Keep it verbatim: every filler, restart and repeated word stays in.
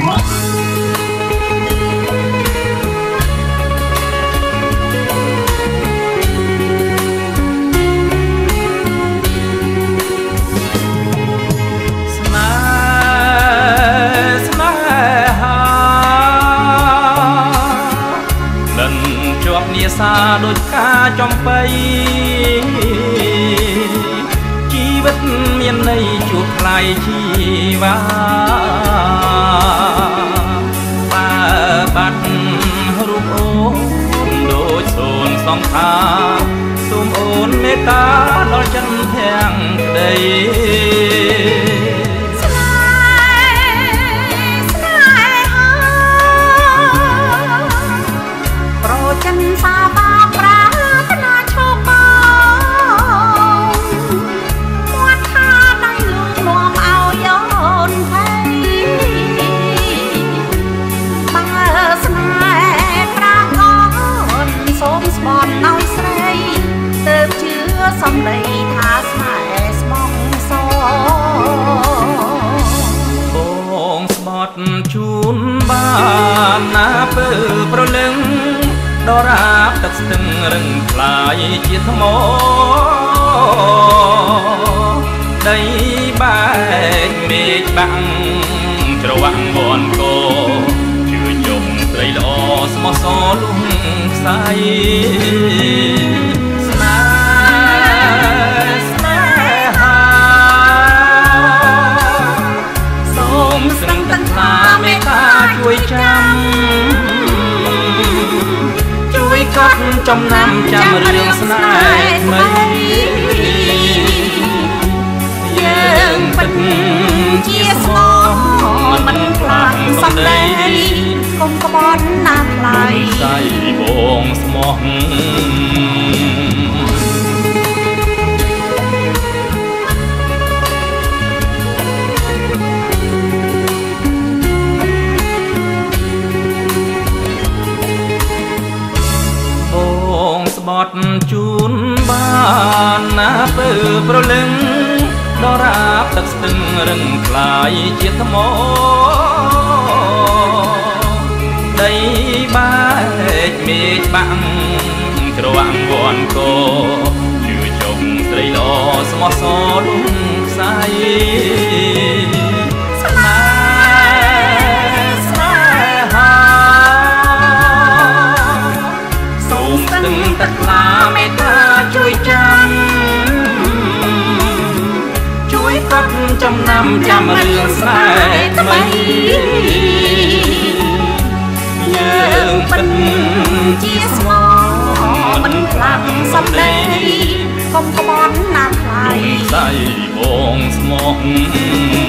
សាដូចការចំបៃជីវិតមានន័យជួបថ្លៃជីវ៉ាបើបាត់រូបអូនដូចសូនសងខាសូមអូនមេត្តាដល់ចិនទាំងក្តីសំដីថាស្នេហ៍ស្មងសបងស្បត់ជូនបានណាពើប្រលឹងដរាបទឹកស្ទឹងរឹងខ្លាយជាថ្មដីបែកមេឃបាំងច្រវាក់វណ្ឌកោជឿយំស្រីល្អស្មោះសរលុងខ្សែជួយចាំជួយកត់ចំណាំចាំរឿងស្នេហ៍ថ្មីយើងពិតជាស្មោះមិនខ្លាំងសំដីកុំក្បត់ណាស់ឡើយใจបងស្មោះបត់ជូនបានណាពើប្រលឹងដរាបទឹកស្ទឹងរឹងខ្លាយជាថ្មដីបែកមេឃបាំងច្រវាក់វណ្ឌកោជឿជុំស្រីល្អស្មោះសរលុងខ្សែទឹកថ្លាមេត្តាជួយចាំជួយកត់ចំណាំចាំរឿងស្នេហ៍ថ្មីយើងពិតជាស្មោះមិនខ្លាំងសំដីកុំក្បត់ណាស់ឡើយใจបងស្មោះ